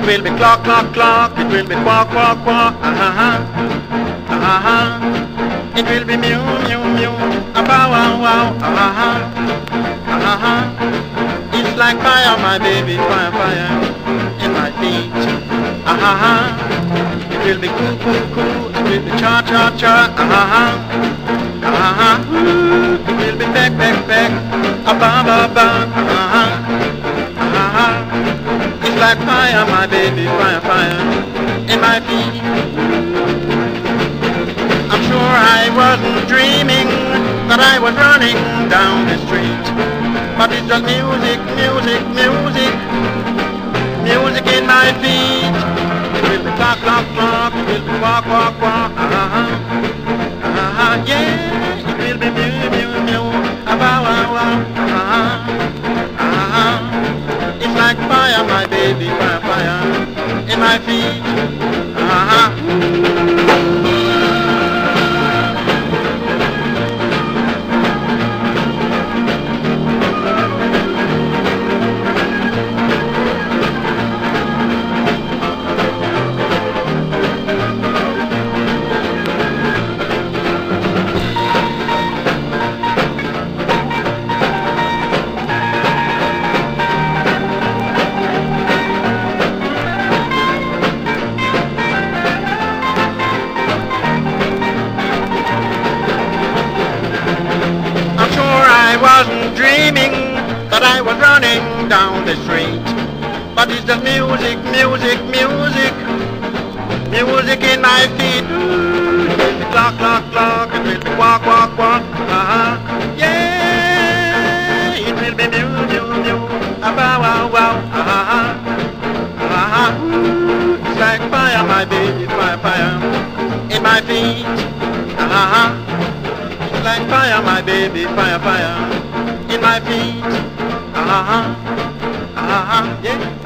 will be clock, clock, clock. It will be quack, quack, quack. It will be mew, mew, mew. Bow, wow, wow. It's like fire, my baby, fire, fire in my feet. It will be cool, cool, cool. It will be cha, cha, cha. It will be peck, peck, peck. Ba, ba, ba. It's like fire, my baby, fire, fire in my feet. I'm sure I wasn't dreaming that I was running down the street, but it's just music, music, music, music in my feet. It will be clock, clock, clock. It will be quack, quack, quack. Yeah, it will be mew, mew, mew. Bow, wow, wow. It's like fire, my baby, fire, fire in my feet. I wasn't dreaming that I was running down the street, but it's just music, music, music, music in my feet. It will be clock, clock, clock. It will be quack, quack, quack. Yeah, it will be mew, mew, mew. Bow, wow, wow. It's like fire, my baby, fire, fire in my feet. Like fire, my baby, fire, fire in my feet. Yeah.